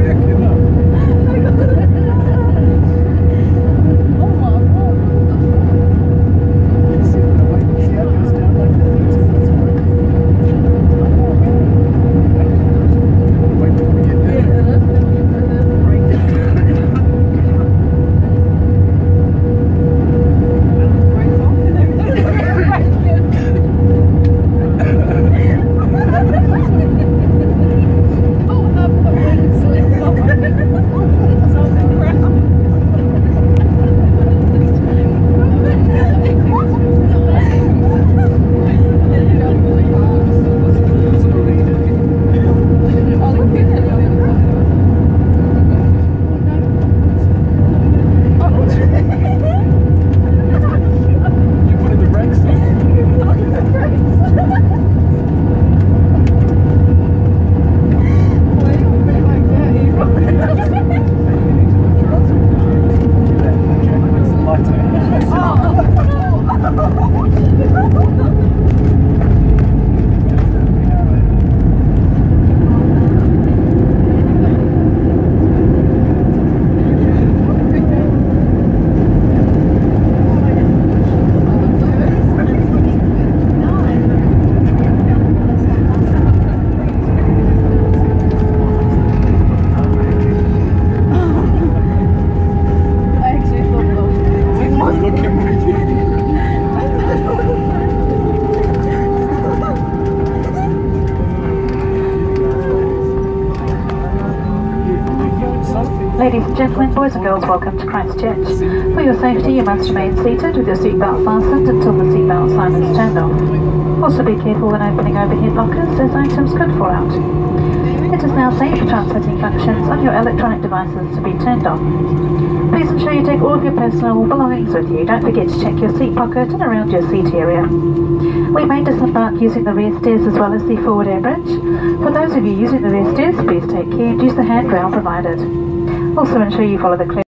Ladies and gentlemen, boys and girls, welcome to Christchurch. For your safety, you must remain seated with your seatbelt fastened until the seatbelt sign is turned off. Also be careful when opening overhead lockers, as items could fall out. It is now safe for transmitting functions on your electronic devices to be turned on. Please ensure you take all of your personal belongings with you. Don't forget to check your seat pocket and around your seat area. We may disembark using the rear stairs as well as the forward air bridge. For those of you using the rear stairs, please take care and use the handrail provided. Also ensure you follow the clear